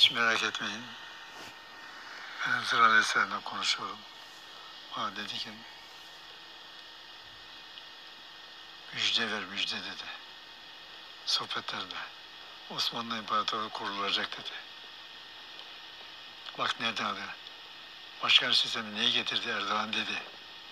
Hiç merak etmeyin. Ben Hızır Aleyhisselam'la konuşuyorum. Bana dedi ki, müjde ver müjde dedi. Sohbetlerde. Osmanlı İmparatorluğu kurulacak dedi. Bak nereden alıyor. Başkan sistemi neyi getirdi Erdoğan dedi.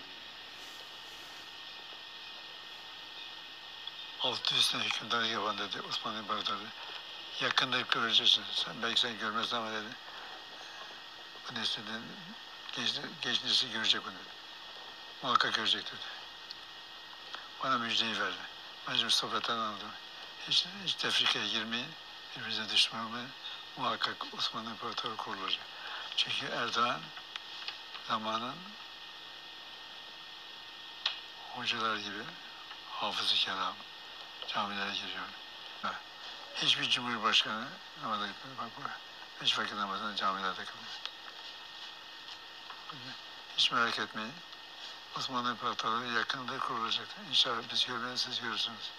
600 sene hükümdarlık yapan dedi Osmanlı İmparatorluğu. Yakında göreceksin. Belki sen görmezsin ama dedi. Bu nesilden genç nesil görecek bunu dedi. Muhakkak görecek dedi. Bana müjdeyi verdi. Ben şimdi sohbetten aldım. Hiç tefrikaya girmeyin. Birbirinize düşman olmayın. Muhakkak Osmanlı İmparatorluğu kurulacak. Çünkü Erdoğan zamanın hocalar gibi hafız-ı kelam camilere giriyor. Hiçbir cumhurbaşkanı namaza gitmedi. Bak bu 5 vakit namazını camilerde kılıyor. Hiç merak etmeyin. Osmanlı İmparatorluğu yakında kurulacak. İnşallah biz görmeyiz, siz görürsünüz.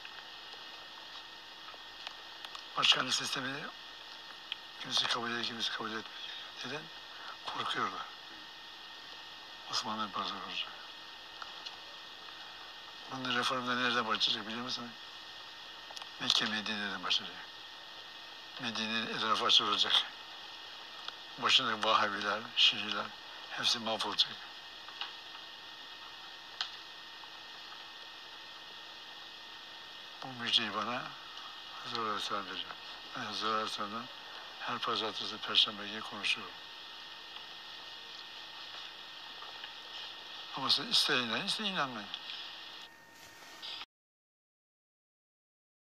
Başkanlık sistemini kimisi kabul ediyor, kimisi kabul etmiyor. Neden? Korkuyorlar. Osmanlı İmparatorluğu olacak. Bunun reformda nereden başlayacak biliyor musun? Mekke Medine'den başlayacak. Medine'nin etrafı açılacak. Başındaki Vahabiler, Şiiler hepsi mahvolacak. Bu müjdeyi bana Hızır Aleyhisselam veriyor. Ben Hızır Aleyhisselam'dan her pazartesi, perşembe günü konuşuyorum. Ama siz isteyin inanmayın.